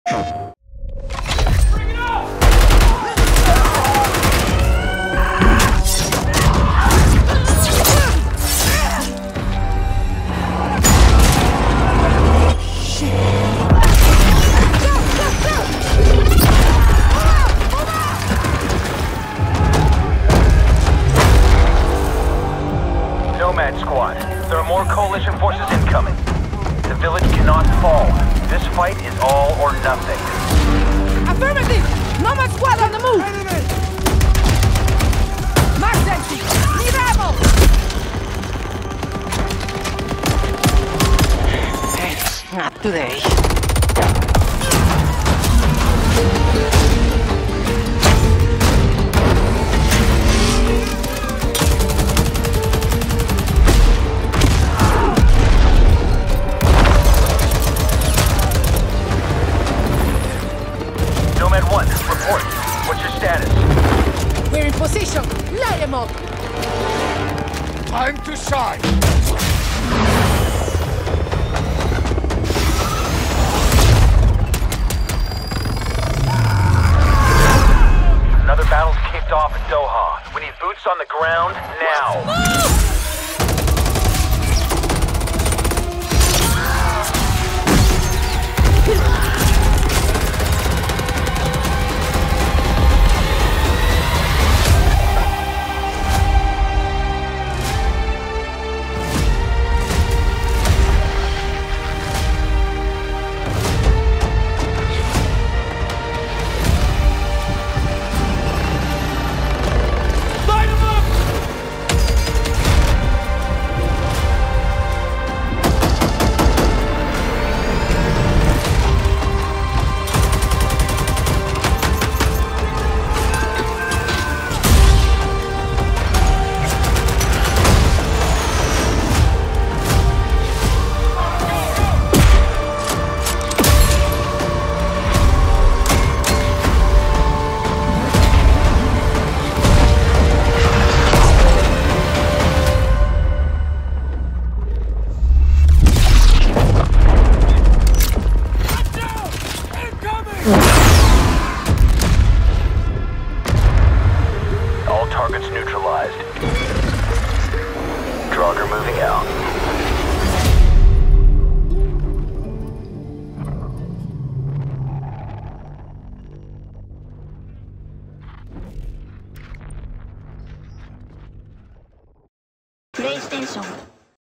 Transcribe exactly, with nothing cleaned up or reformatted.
Squad. There are more coalition forces incoming. The village cannot fall. This fight is all or nothing. Affirmative! Nomad squad on the move! Enemy! Max empty! Need ammo! It's not today. Report. What's your status? We're in position. Light them up. Time to shine. Another battle's kicked off in Doha. We need boots on the ground now. Move!